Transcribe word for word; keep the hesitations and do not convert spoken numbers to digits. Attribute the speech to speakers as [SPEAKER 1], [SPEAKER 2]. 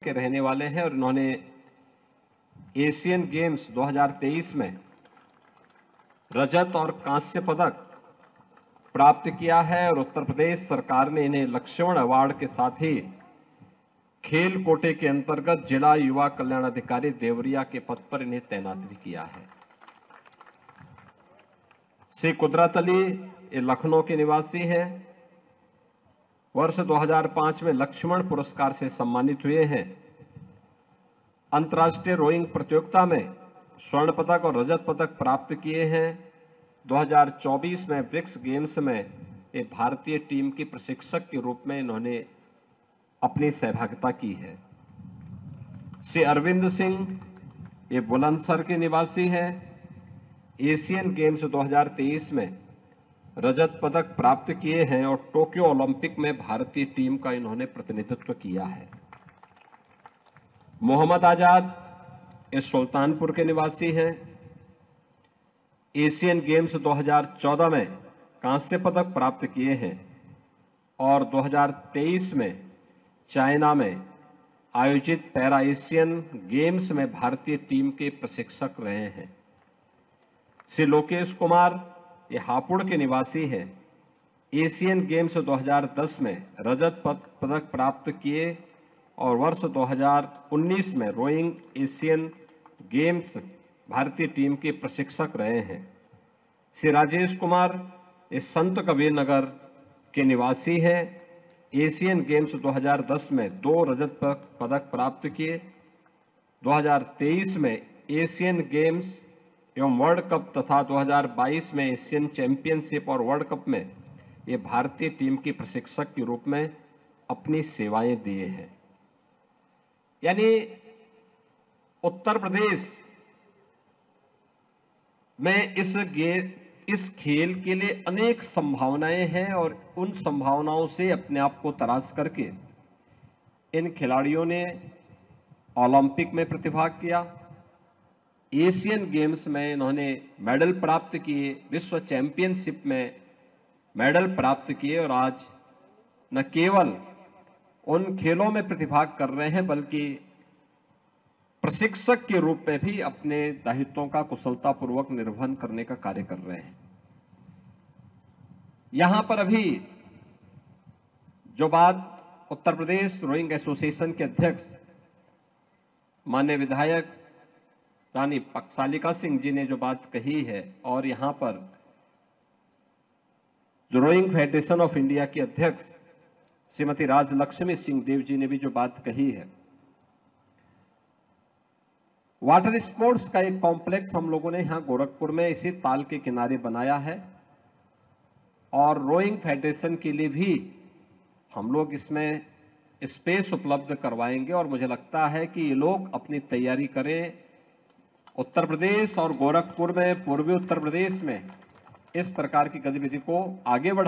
[SPEAKER 1] के रहने वाले हैं और इन्होंने एशियन गेम्स दो हज़ार तेईस में रजत और कांस्य पदक प्राप्त किया है और उत्तर प्रदेश सरकार ने इन्हें लक्ष्मण अवार्ड के साथ ही खेल कोटे के अंतर्गत जिला युवा कल्याण अधिकारी देवरिया के पद पर इन्हें तैनात भी किया है। श्री कुदरत अली ये लखनऊ के निवासी हैं। वर्ष दो हज़ार पाँच में लक्ष्मण पुरस्कार से सम्मानित हुए हैं। अंतर्राष्ट्रीय रोइंग प्रतियोगिता में स्वर्ण पदक और रजत पदक प्राप्त किए हैं। दो हज़ार चौबीस में ब्रिक्स गेम्स में ये भारतीय टीम के प्रशिक्षक के रूप में इन्होंने अपनी सहभागिता की है। श्री अरविंद सिंह ये बुलंदशहर के निवासी हैं। एशियन गेम्स दो हज़ार तेईस में रजत पदक प्राप्त किए हैं और टोक्यो ओलंपिक में भारतीय टीम का इन्होंने प्रतिनिधित्व किया है। मोहम्मद आजाद ये सुल्तानपुर के निवासी हैं। एशियन गेम्स दो हज़ार चौदह में कांस्य पदक प्राप्त किए हैं और दो हज़ार तेईस में चाइना में आयोजित पैरा एशियन गेम्स में भारतीय टीम के प्रशिक्षक रहे हैं। श्री लोकेश कुमार ये हापुड़ के निवासी हैं। एशियन गेम्स दो हज़ार दस में रजत पदक प्राप्त किए और वर्ष दो हज़ार उन्नीस में रोइंग एशियन गेम्स भारतीय टीम के प्रशिक्षक रहे हैं। श्री राजेश कुमार ये संत कबीर नगर के निवासी हैं। एशियन गेम्स दो हज़ार दस में दो रजत पदक प्राप्त किए। दो हज़ार तेईस में एशियन गेम्स एवं वर्ल्ड कप तथा दो हज़ार बाईस में एशियन चैंपियनशिप और वर्ल्ड कप में ये भारतीय टीम के प्रशिक्षक के रूप में अपनी सेवाएं दिए हैं। यानी उत्तर प्रदेश में इस गे इस खेल के लिए अनेक संभावनाएं हैं और उन संभावनाओं से अपने आप को तराश करके इन खिलाड़ियों ने ओलंपिक में प्रतिभाग किया। एशियन गेम्स में इन्होंने मेडल प्राप्त किए, विश्व चैंपियनशिप में मेडल प्राप्त किए और आज न केवल उन खेलों में प्रतिभाग कर रहे हैं बल्कि प्रशिक्षक के रूप में भी अपने दायित्वों का कुशलतापूर्वक निर्वहन करने का कार्य कर रहे हैं। यहां पर अभी जो बात उत्तर प्रदेश रोइंग एसोसिएशन के अध्यक्ष माननीय विधायक रानी पक्षालिका सिंह जी ने जो बात कही है और यहां पर जो रोइंग फेडरेशन ऑफ इंडिया की अध्यक्ष श्रीमती राजलक्ष्मी सिंह देव जी ने भी जो बात कही है, वाटर स्पोर्ट्स का एक कॉम्प्लेक्स हम लोगों ने यहां गोरखपुर में इसी ताल के किनारे बनाया है और रोइंग फेडरेशन के लिए भी हम लोग इसमें स्पेस उपलब्ध करवाएंगे और मुझे लगता है कि ये लोग अपनी तैयारी करें। उत्तर प्रदेश और गोरखपुर में, पूर्वी उत्तर प्रदेश में इस प्रकार की गतिविधि को आगे बढ़ा